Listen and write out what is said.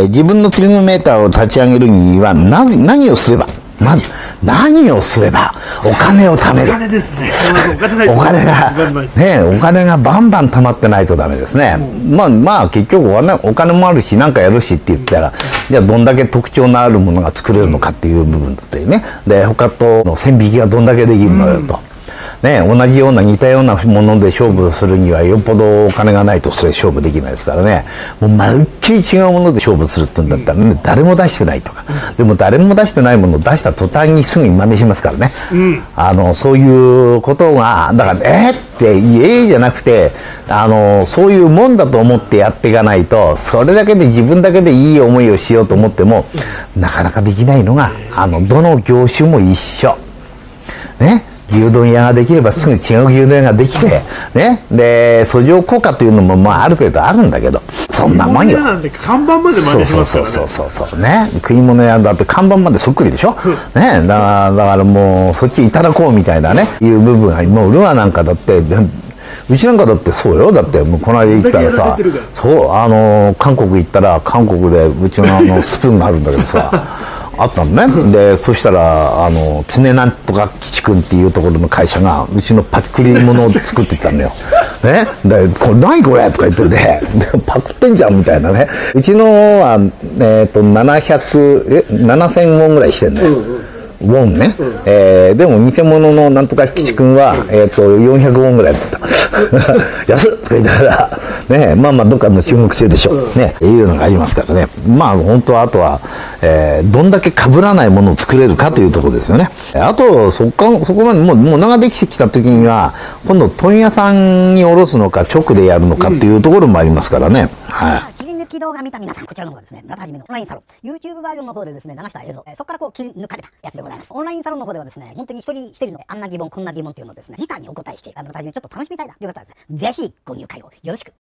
自分の釣りのメーターを立ち上げるには、何をすれば、まず、何をすれば、お金を貯める。 お金ですね。 お金が、ね、お金がバンバン貯まってないとダメですね。まあ、結局お金もあるし、なんかやるしって言ったら、じゃあどんだけ特徴のあるものが作れるのかっていう部分だったりね。で、他との線引きがどんだけできるのよと。ね、同じような似たようなもので勝負するにはよっぽどお金がないとそれ勝負できないですからね。もうまるっきり違うもので勝負するって言うんだったらね、誰も出してないとか。でも誰も出してないものを出した途端にすぐに真似しますからね。そういうことが、だからってじゃなくて、そういうもんだと思ってやっていかないと、それだけで自分だけでいい思いをしようと思っても、なかなかできないのが、どの業種も一緒。ね。牛丼屋ができればすぐ違う牛丼屋ができて、ね。で、訴状効果というのもまあある程度あるんだけど、そんなもんよ。 なんで看板まで真似しますからね。 そうね。食い物屋だって看板までそっくりでしょ。ね。だからもうそっちいただこうみたいなね、いう部分が、もうルアーなんかだって、うちなんかだってそうよ。だってもうこの間行ったらさ、そう、韓国行ったら韓国でうちのスプーンがあるんだけどさ、あったのね。で、そしたら、常なんとか吉君っていうところの会社が、うちのパクリ物を作ってたんだよ。ね。で、何これとか言ってて、パクってんじゃんみたいなね。うちのは、7000ウォンぐらいしてんだよ。ウォンね。でも偽物のなんとか吉君は、400ウォンぐらいだった。安っとか言いながら、ね、まあどっかの中国製でしょ。ね、いうのがありますからね。まあ本当はあとは、どんだけ被らないものを作れるかというところですよね。あと、そこまでもう物ができてきた時には、今度問屋さんに卸すのか直でやるのかっていうところもありますからね。はい。 切り抜き動画見た皆さん、こちらの方がですね、村田はじめのオンラインサロン、YouTube バージョンの方でですね、流した映像、そこからこう切り抜かれたやつでございます。オンラインサロンの方ではですね、本当に一人一人のあんな疑問、こんな疑問っていうのをですね、直にお答えして、村田はじめちょっと楽しみたいなという方はですね、ぜひご入会をよろしく。